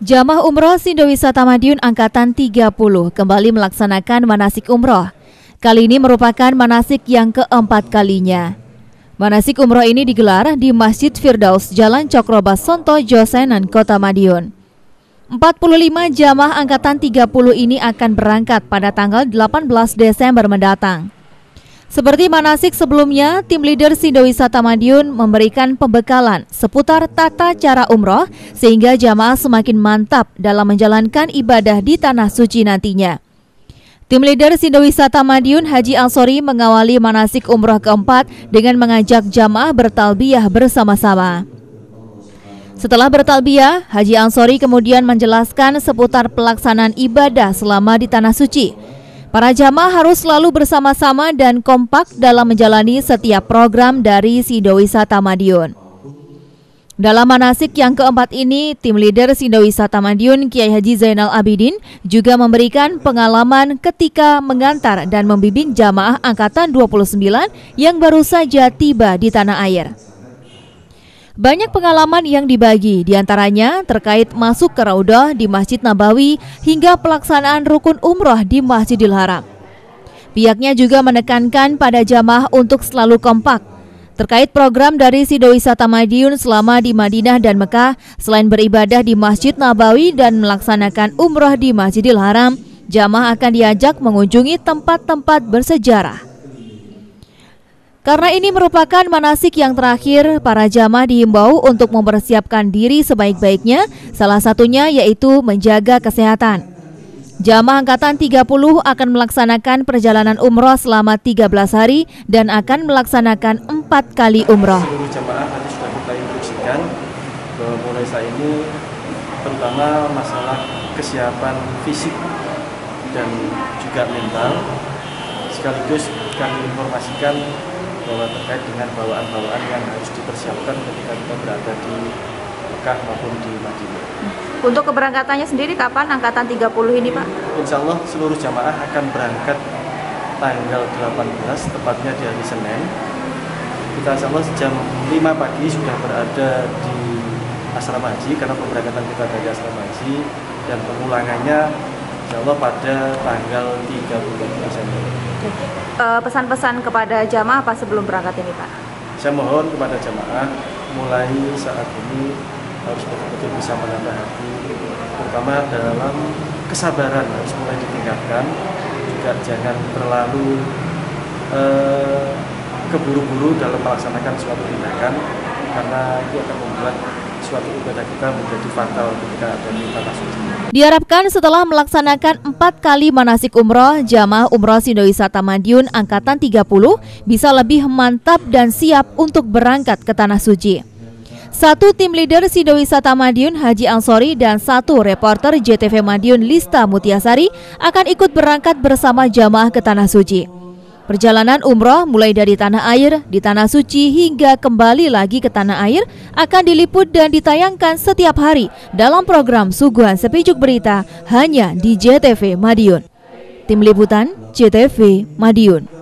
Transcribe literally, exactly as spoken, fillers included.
Jamaah Umroh Sindowisata Madiun Angkatan tiga puluh kembali melaksanakan manasik umroh. Kali ini merupakan manasik yang keempat kalinya. Manasik umroh ini digelar di Masjid Firdaus, Jalan Cokrobasonto, Josenan, Kota Madiun. empat puluh lima jamaah Angkatan tiga puluh ini akan berangkat pada tanggal delapan belas Desember mendatang. Seperti manasik sebelumnya, tim leader Sindowisata Madiun memberikan pembekalan seputar tata cara umroh sehingga jamaah semakin mantap dalam menjalankan ibadah di Tanah Suci nantinya. Tim leader Sindowisata Madiun Haji Ansori mengawali manasik umroh keempat dengan mengajak jamaah bertalbiyah bersama-sama. Setelah bertalbiyah, Haji Ansori kemudian menjelaskan seputar pelaksanaan ibadah selama di Tanah Suci. Para jamaah harus selalu bersama-sama dan kompak dalam menjalani setiap program dari Sindowisata Madiun. Dalam manasik yang keempat ini, tim leader Sindowisata Madiun Kiai Haji Zainal Abidin juga memberikan pengalaman ketika mengantar dan membimbing jamaah Angkatan dua puluh sembilan yang baru saja tiba di tanah air. Banyak pengalaman yang dibagi, diantaranya terkait masuk ke Raudhah di Masjid Nabawi hingga pelaksanaan rukun umroh di Masjidil Haram. Pihaknya juga menekankan pada jamaah untuk selalu kompak. Terkait program dari Sindowisata Madiun selama di Madinah dan Mekah, selain beribadah di Masjid Nabawi dan melaksanakan umroh di Masjidil Haram, jamaah akan diajak mengunjungi tempat-tempat bersejarah. Karena ini merupakan manasik yang terakhir, para jamaah dihimbau untuk mempersiapkan diri sebaik-baiknya, salah satunya yaitu menjaga kesehatan. Jamaah Angkatan tiga puluh akan melaksanakan perjalanan umroh selama tiga belas hari dan akan melaksanakan empat kali umroh. Seluruh jamaah nanti sudah kita instruksikan bahwa mulai saat ini terutama masalah kesiapan fisik dan juga mental, sekaligus kami informasikan bahwa terkait dengan bawaan-bawaan yang harus dipersiapkan ketika kita berada di Mekah maupun di Madinah. Untuk keberangkatannya sendiri kapan Angkatan tiga puluh ini, Pak? Insya Allah seluruh jamaah akan berangkat tanggal delapan belas, tepatnya di hari Senin. Kita insya Allah jam lima pagi sudah berada di asrama haji, karena pemberangkatan kita dari asrama haji, dan pemulangannya insya Allah pada tanggal tiga puluh Desember. Pesan-pesan kepada jamaah apa sebelum berangkat ini, Pak? Saya mohon kepada jamaah mulai saat ini harus betul-betul bisa menambah hati, terutama dalam kesabaran harus mulai ditingkatkan, juga jangan terlalu eh, keburu-buru dalam melaksanakan suatu tindakan, karena itu akan membuat suatu ibadah kita menjadi fatal ketika ada di Tanah Suci. Diharapkan setelah melaksanakan empat kali manasik umroh, jamaah umroh Sindowisata Madiun Angkatan tiga puluh bisa lebih mantap dan siap untuk berangkat ke Tanah Suci. Satu tim leader Sindowisata Madiun Haji Ansori dan satu reporter J T V Madiun Lista Mutiasari akan ikut berangkat bersama jamaah ke Tanah Suci. Perjalanan umroh mulai dari tanah air, di Tanah Suci hingga kembali lagi ke tanah air akan diliput dan ditayangkan setiap hari dalam program Suguhan Sepijuk Berita hanya di J T V Madiun. Tim Liputan J T V Madiun.